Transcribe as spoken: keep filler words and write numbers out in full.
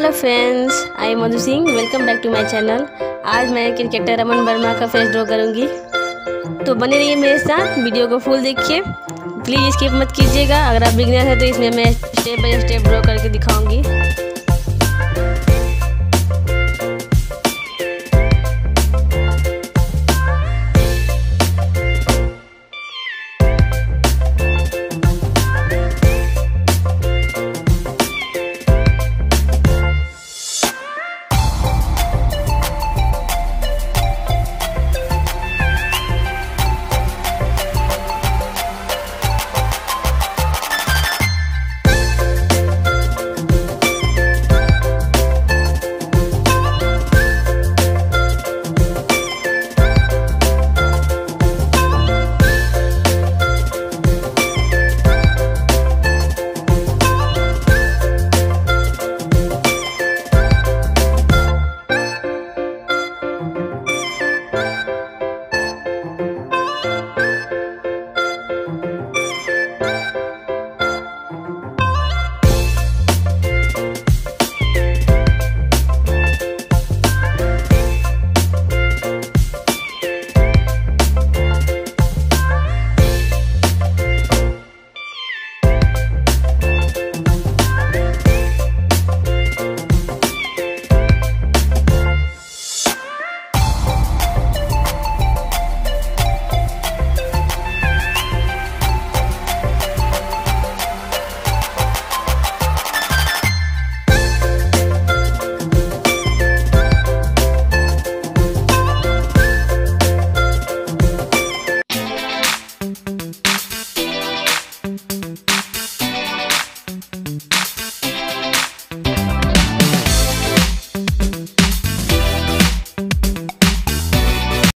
Hello friends, I am Madhu Singh. Welcome back to my channel. आज मैं cricketer Raman Verma का face draw करूंगी, तो बने रहिए मेरे साथ। वीडियो को फुल देखिए, प्लीज़ स्किप मत कीजिएगा। अगर आप बिगिनर हैं तो इसमें मैं स्टेप बाय स्टेप ड्रॉ करके दिखाऊंगी।